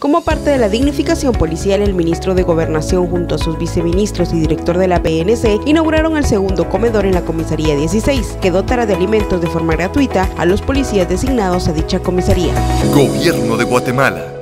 Como parte de la dignificación policial, el ministro de Gobernación junto a sus viceministros y director de la PNC inauguraron el segundo comedor en la comisaría 16, que dotará de alimentos de forma gratuita a los policías designados a dicha comisaría. Gobierno de Guatemala.